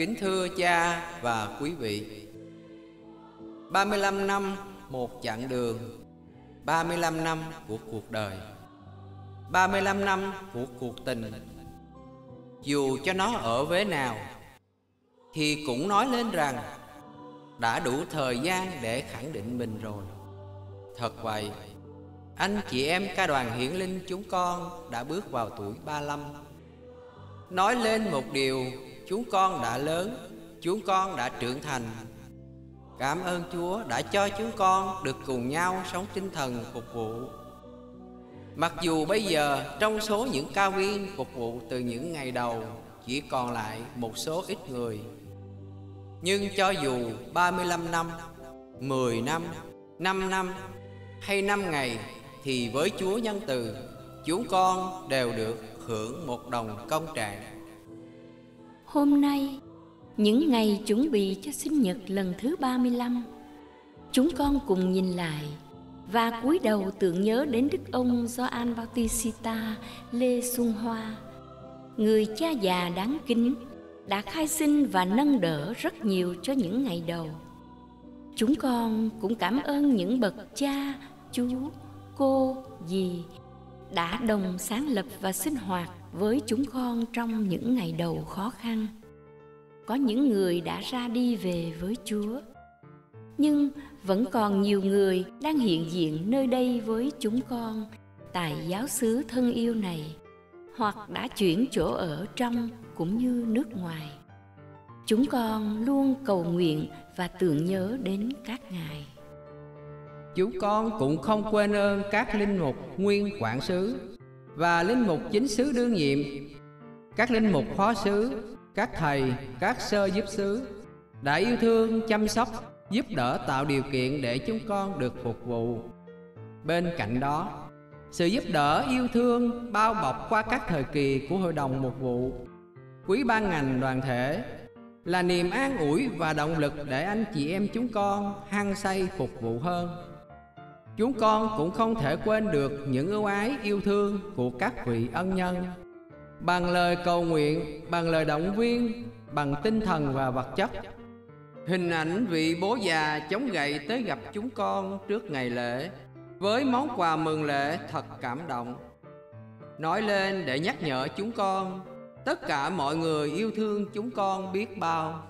Kính thưa cha và quý vị, 35 năm một chặng đường, 35 năm của cuộc đời, 35 năm của cuộc tình. Dù cho nó ở vế nào thì cũng nói lên rằng đã đủ thời gian để khẳng định mình rồi. Thật vậy, anh chị em ca đoàn Hiển Linh chúng con đã bước vào tuổi 35. Nói lên một điều, chúng con đã lớn, chúng con đã trưởng thành. Cảm ơn Chúa đã cho chúng con được cùng nhau sống tinh thần phục vụ. Mặc dù bây giờ trong số những ca viên phục vụ từ những ngày đầu chỉ còn lại một số ít người, nhưng cho dù 35 năm, 10 năm, 5 năm hay 5 ngày thì với Chúa nhân từ, chúng con đều được hưởng một đồng công trạng. Hôm nay, những ngày chuẩn bị cho sinh nhật lần thứ 35, chúng con cùng nhìn lại và cúi đầu tưởng nhớ đến Đức ông Gioan Bautista Lê Xuân Hoa, người cha già đáng kính đã khai sinh và nâng đỡ rất nhiều cho những ngày đầu. Chúng con cũng cảm ơn những bậc cha, chú, cô, dì đã đồng sáng lập và sinh hoạt với chúng con trong những ngày đầu khó khăn. Có những người đã ra đi về với Chúa, nhưng vẫn còn nhiều người đang hiện diện nơi đây với chúng con tại giáo xứ thân yêu này, hoặc đã chuyển chỗ ở trong cũng như nước ngoài. Chúng con luôn cầu nguyện và tưởng nhớ đến các ngài. Chúng con cũng không quên ơn các linh mục nguyên quản xứ và linh mục chính xứ đương nhiệm, các linh mục phó xứ, các thầy, các sơ giúp xứ đã yêu thương, chăm sóc, giúp đỡ, tạo điều kiện để chúng con được phục vụ. Bên cạnh đó, sự giúp đỡ, yêu thương, bao bọc qua các thời kỳ của Hội đồng Mục vụ, quý ban ngành đoàn thể là niềm an ủi và động lực để anh chị em chúng con hăng say phục vụ hơn. Chúng con cũng không thể quên được những ưu ái yêu thương của các vị ân nhân, bằng lời cầu nguyện, bằng lời động viên, bằng tinh thần và vật chất. Hình ảnh vị bố già chống gậy tới gặp chúng con trước ngày lễ với món quà mừng lễ thật cảm động, nói lên để nhắc nhở chúng con, tất cả mọi người yêu thương chúng con biết bao.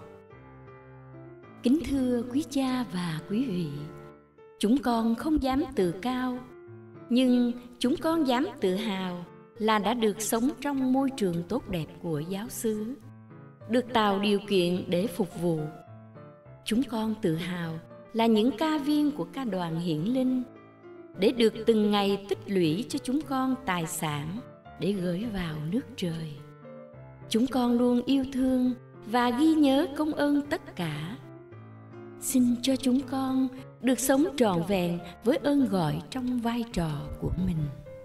Kính thưa quý cha và quý vị, chúng con không dám tự cao, nhưng chúng con dám tự hào là đã được sống trong môi trường tốt đẹp của giáo xứ, được tạo điều kiện để phục vụ. Chúng con tự hào là những ca viên của ca đoàn Hiển Linh, để được từng ngày tích lũy cho chúng con tài sản để gửi vào nước trời. Chúng con luôn yêu thương và ghi nhớ công ơn tất cả. Xin cho chúng con được sống trọn vẹn với ơn gọi trong vai trò của mình.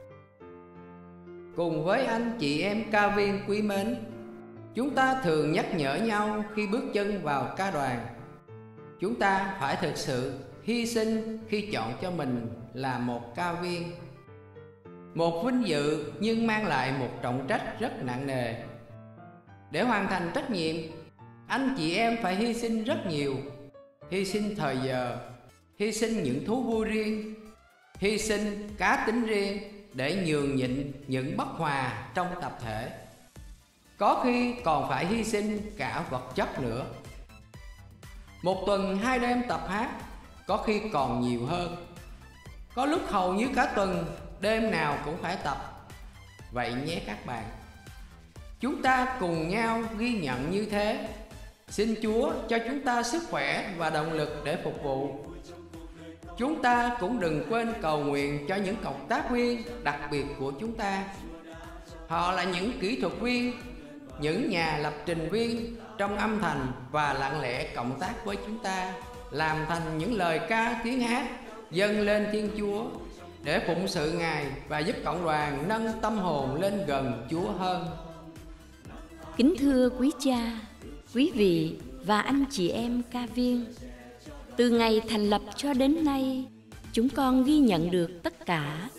Cùng với anh chị em ca viên quý mến, chúng ta thường nhắc nhở nhau khi bước chân vào ca đoàn. Chúng ta phải thực sự hy sinh khi chọn cho mình là một ca viên. Một vinh dự nhưng mang lại một trọng trách rất nặng nề. Để hoàn thành trách nhiệm, anh chị em phải hy sinh rất nhiều. Hy sinh thời giờ, hy sinh những thú vui riêng, hy sinh cá tính riêng để nhường nhịn những bất hòa trong tập thể. Có khi còn phải hy sinh cả vật chất nữa. Một tuần 2 đêm tập hát, có khi còn nhiều hơn. Có lúc hầu như cả tuần, đêm nào cũng phải tập. Vậy nhé các bạn, chúng ta cùng nhau ghi nhận như thế. Xin Chúa cho chúng ta sức khỏe và động lực để phục vụ. Chúng ta cũng đừng quên cầu nguyện cho những cộng tác viên đặc biệt của chúng ta. Họ là những kỹ thuật viên, những nhà lập trình viên trong âm thanh và lặng lẽ cộng tác với chúng ta, làm thành những lời ca tiếng hát dâng lên Thiên Chúa để phụng sự Ngài và giúp cộng đoàn nâng tâm hồn lên gần Chúa hơn. Kính thưa quý cha, quý vị và anh chị em ca viên, từ ngày thành lập cho đến nay, chúng con ghi nhận được tất cả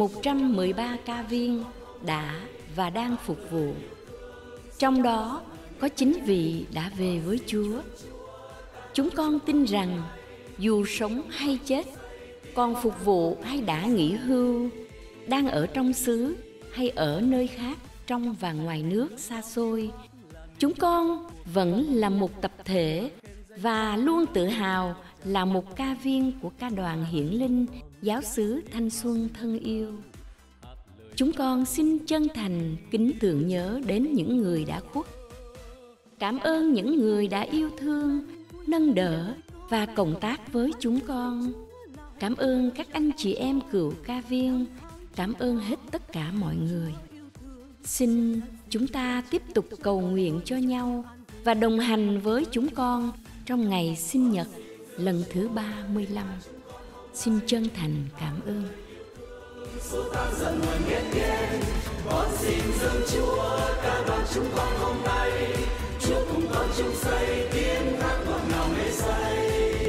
113 ca viên đã và đang phục vụ. Trong đó có 9 vị đã về với Chúa. Chúng con tin rằng dù sống hay chết, còn phục vụ hay đã nghỉ hưu, đang ở trong xứ hay ở nơi khác trong và ngoài nước xa xôi, chúng con vẫn là một tập thể và luôn tự hào là một ca viên của ca đoàn Hiển Linh Giáo xứ Thanh Xuân thân yêu. Chúng con xin chân thành kính tưởng nhớ đến những người đã khuất. Cảm ơn những người đã yêu thương, nâng đỡ và cộng tác với chúng con. Cảm ơn các anh chị em cựu ca viên. Cảm ơn hết tất cả mọi người. Xin chúng ta tiếp tục cầu nguyện cho nhau và đồng hành với chúng con trong ngày sinh nhật lần thứ 35. Xin chân thành cảm ơn. Số tan giận hờn ghét ghen, con xin dâng Chúa ca đoàn chúng con hôm nay. Chúa cùng con chung xây tiếng hát ngọt ngào mê say.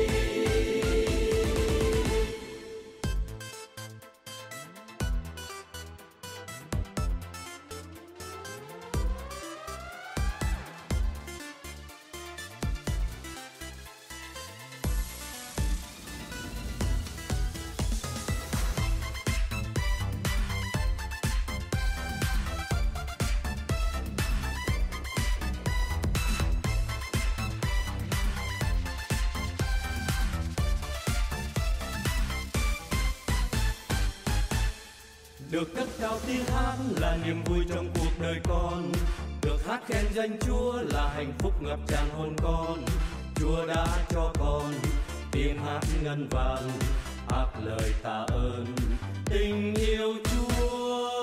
Được cất cao tiếng hát là niềm vui trong cuộc đời con. Được hát khen danh Chúa là hạnh phúc ngập tràn hồn con. Chúa đã cho con tiếng hát ngân vang, hát lời tạ ơn tình yêu Chúa.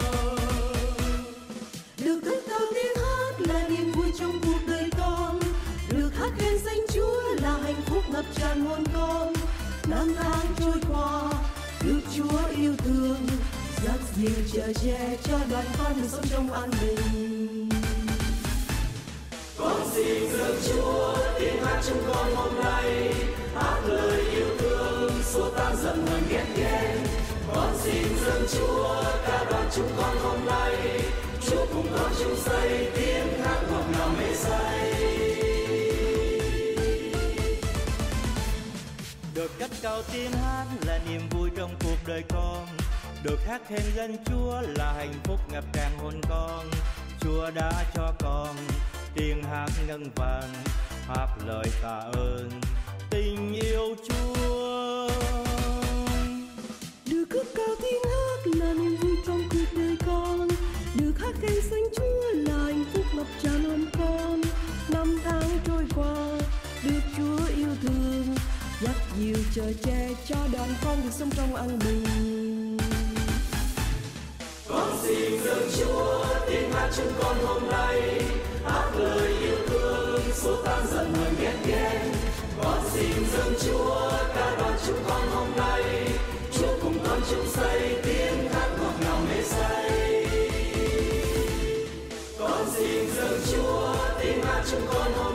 Được cất cao tiếng hát là niềm vui trong cuộc đời con. Được hát khen danh Chúa là hạnh phúc ngập tràn hồn con. Năm tháng trôi qua, được Chúa yêu thương, dắt dìu chở che cho đoàn con được sống trong an bình. Con xin dâng Chúa tiếng hát chúng con hôm nay, hát lời yêu thương xua tan giận hờn ghét ghen. Con xin dâng Chúa ca đoàn chúng con hôm nay, Chúa cùng con chung xây tiếng hát ngọt ngào mê say. Được cất cao tiếng hát là niềm vui trong cuộc đời con. Được hát khen danh Chúa là hạnh phúc ngập tràn hồn con. Chúa đã cho con tiếng hát ngân vang, hát lời tạ ơn tình yêu Chúa. Được cất cao tiếng hát là niềm vui trong cuộc đời con. Được hát khen danh Chúa là hạnh phúc ngập tràn hồn con. Năm tháng trôi qua, được Chúa yêu thương, dắt dìu chở che cho đoàn con được sống trong an bình. Con xin dâng Chúa tiếng hát chúng con hôm nay, hát lời yêu thương xua tan giận hờn ghét ghen. Con xin dâng Chúa ca đoàn chúng con hôm nay, Chúa cùng con chung xây tiếng hát ngọt ngào mê say. Con xin dâng Chúa tiếng hát chúng con hôm